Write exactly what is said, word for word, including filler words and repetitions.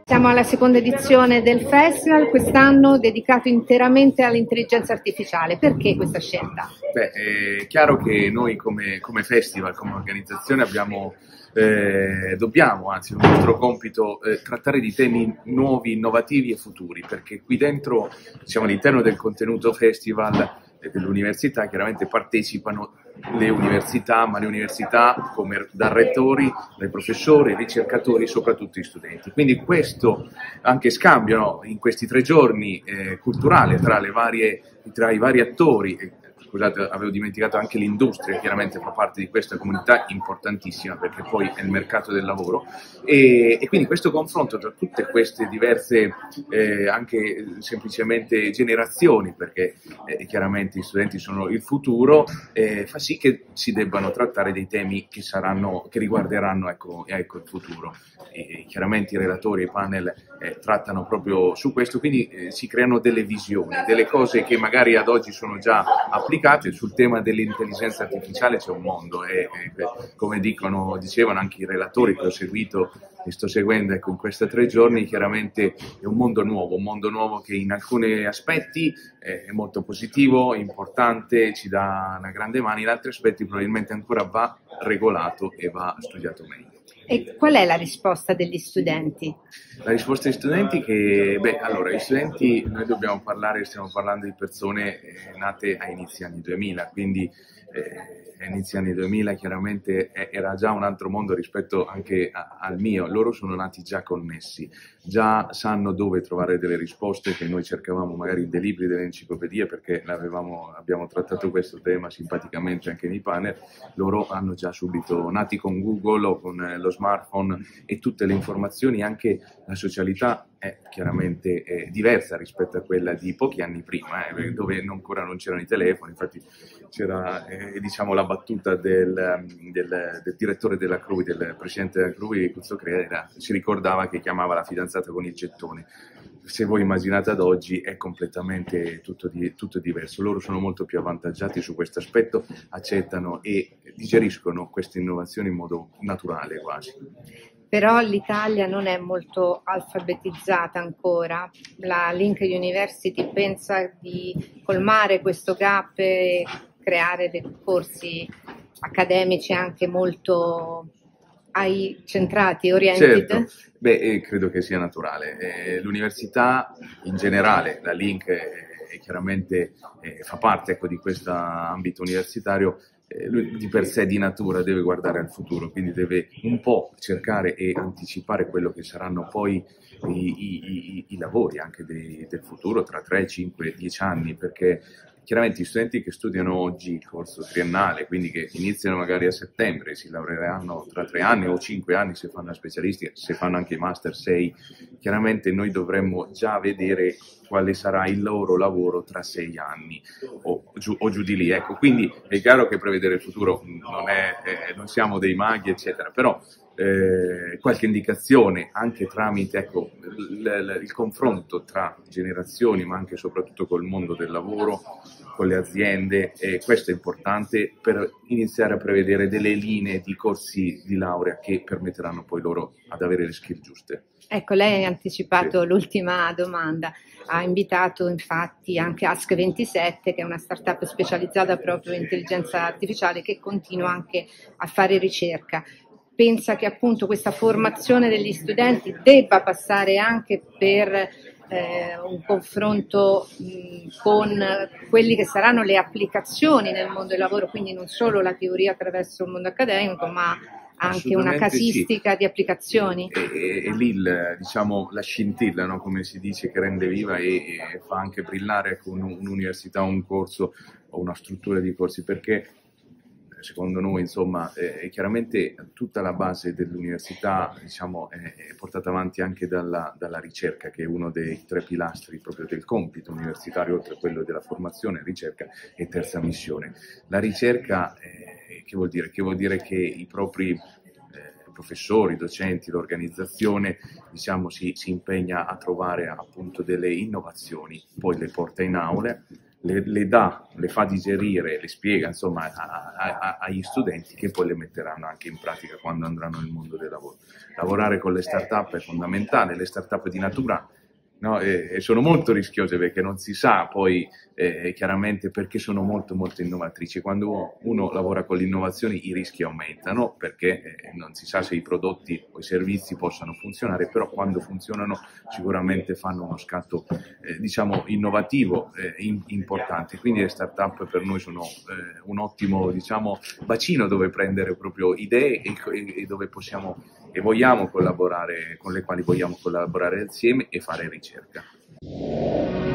Siamo alla seconda edizione del festival, quest'anno dedicato interamente all'intelligenza artificiale. Perché questa scelta? Beh, è chiaro che noi come, come festival, come organizzazione abbiamo, eh, dobbiamo, anzi, il nostro compito eh, trattare di temi nuovi, innovativi e futuri, perché qui dentro, diciamo, all'interno del contenuto festival e dell'università, chiaramente partecipano le università, ma le università come da rettori, dai professori, ricercatori, soprattutto gli studenti. Quindi questo anche scambio, no, in questi tre giorni eh, culturale tra, le varie, tra i vari attori. Eh, Scusate, avevo dimenticato anche l'industria, chiaramente fa parte di questa comunità importantissima perché poi è il mercato del lavoro e, e quindi questo confronto tra tutte queste diverse eh, anche semplicemente generazioni, perché eh, chiaramente gli studenti sono il futuro, eh, fa sì che si debbano trattare dei temi che saranno, che riguarderanno ecco, ecco il futuro. E, chiaramente i relatori e i panel eh, trattano proprio su questo, quindi eh, si creano delle visioni, delle cose che magari ad oggi sono già applicate. Sul tema dell'intelligenza artificiale c'è un mondo e, e come dicono, dicevano anche i relatori che ho seguito e sto seguendo ecco, in questi tre giorni, chiaramente è un mondo nuovo, un mondo nuovo che in alcuni aspetti è molto positivo, importante, ci dà una grande mano, in altri aspetti probabilmente ancora va regolato e va studiato meglio. E qual è la risposta degli studenti? La risposta degli studenti che, beh, allora, gli studenti, noi dobbiamo parlare, stiamo parlando di persone eh, nate a inizi anni duemila, quindi eh, a inizi anni duemila chiaramente era già un altro mondo rispetto anche a, al mio, loro sono nati già connessi, già sanno dove trovare delle risposte che noi cercavamo magari in dei libri, delle enciclopedie, perché abbiamo trattato questo tema simpaticamente anche nei panel, loro hanno già subito, nati con Google o con eh, lo smartphone e tutte le informazioni, anche la socialità è chiaramente eh, diversa rispetto a quella di pochi anni prima, eh, dove ancora non c'erano i telefoni. Infatti c'era eh, diciamo, la battuta del, del, del direttore della C R U I, del presidente della C R U I, Cuzzocrea, si ricordava che chiamava la fidanzata con il gettone. Se voi immaginate ad oggi è completamente tutto, di, tutto diverso, loro sono molto più avvantaggiati su questo aspetto, accettano e digeriscono queste innovazioni in modo naturale quasi. Però l'Italia non è molto alfabetizzata ancora. La Link University pensa di colmare questo gap e creare dei corsi accademici anche molto ai centrati, oriented? Certo, beh, eh, credo che sia naturale. Eh, l'università in generale, la Link eh, chiaramente eh, fa parte ecco, di questo ambito universitario. Eh, lui di per sé di natura deve guardare al futuro, quindi deve un po' cercare e anticipare quello che saranno poi i, i, i, i lavori anche dei, del futuro tra tre, cinque, dieci anni, perché chiaramente gli studenti che studiano oggi il corso triennale, quindi che iniziano magari a settembre, si laureeranno tra tre anni o cinque anni se fanno la specialistica, se fanno anche i master sei, chiaramente noi dovremmo già vedere quale sarà il loro lavoro tra sei anni o giù, o giù di lì. Ecco, quindi è chiaro che prevedere il futuro non, è, eh, non siamo dei maghi, eccetera, però eh, qualche indicazione anche tramite ecco, il, il, il confronto tra generazioni, ma anche e soprattutto col mondo del lavoro, con le aziende, e questo è importante per iniziare a prevedere delle linee di corsi di laurea che permetteranno poi loro ad avere le skill giuste. Ecco, lei ha anticipato Sì. L'ultima domanda, ha invitato infatti anche Ask ventisette, che è una startup specializzata proprio in intelligenza artificiale che continua anche a fare ricerca. Pensa che appunto questa formazione degli studenti debba passare anche per eh, un confronto mh, con quelli che saranno le applicazioni nel mondo del lavoro, quindi non solo la teoria attraverso il mondo accademico, ma anche una casistica sì. di applicazioni. E, e lì il, diciamo, la scintilla, no? Come si dice, che rende viva e, e fa anche brillare con un'università, un corso o una struttura di corsi, perché secondo noi insomma eh, chiaramente tutta la base dell'università diciamo, è, è portata avanti anche dalla, dalla ricerca, che è uno dei tre pilastri proprio del compito universitario, oltre a quello della formazione, ricerca e terza missione. La ricerca eh, che vuol dire? Che vuol dire che i propri eh, professori, docenti, l'organizzazione diciamo, si, si impegna a trovare appunto delle innovazioni, poi le porta in aule, le, le dà, le fa digerire, le spiega insomma a, a, agli studenti, che poi le metteranno anche in pratica quando andranno nel mondo del lavoro. Lavorare con le start-up è fondamentale, le start-up di natura, no, e, e sono molto rischiose perché non si sa poi eh, chiaramente perché sono molto molto innovatrici. Quando uno, uno lavora con l'innovazione i rischi aumentano perché eh, non si sa se i prodotti o i servizi possano funzionare, però quando funzionano sicuramente fanno uno scatto eh, diciamo innovativo eh, in, importante. Quindi le start-up per noi sono eh, un ottimo diciamo bacino dove prendere proprio idee e, e dove possiamo e vogliamo collaborare, con le quali vogliamo collaborare insieme e fare ricerca.